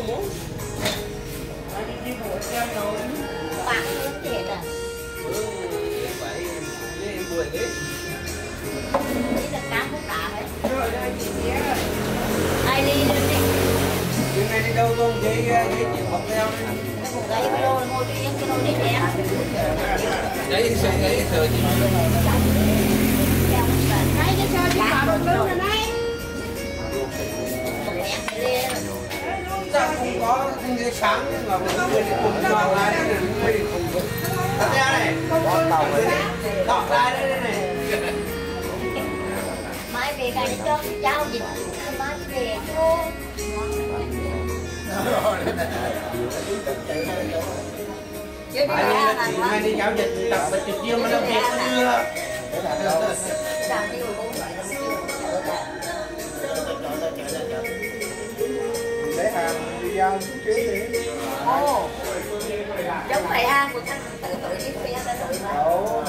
muốn. Đi bộ xem rồi. Bạn lớn thiệt à? Vậy em vừa đấy. Chỉ là cá cũng đã hết. Rồi đây chị nhé. Ai đi lên đi. Chuyện này đi đâu con chị chịu học theo đi. Một gái cái lô ngồi đi cái lô đi nhé. Đấy sờ chị. Đấy cái cho chị bảo một lưng này này. Chắc không có cái sáng nhưng mà mọi người cùng cho lại đây này. Thật ra này. Đọc ra đây này. Mai về cái cho cháu dịch. Mai về thôi. Mai đi giáo dịch tập bệnh trực chiêu mà nó thiệt chưa? Để hàng đi giao trước đi. Ồ, giống phải hàng của thằng tự chứ phải ăn tự mà.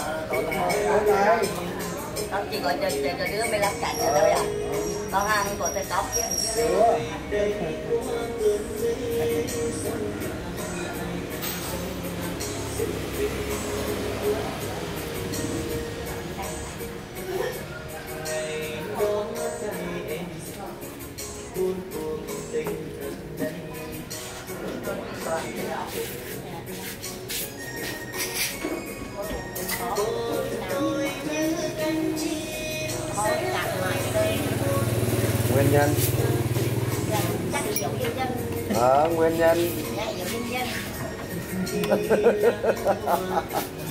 Không chỉ gọi cho đứa 15 cảnh ở đâu à? Còn hàng của tự cốc chứ. Nguyên nhân. Chắc là giống nhân dân. Nguyên nhân. Dạ, giống nhân dân.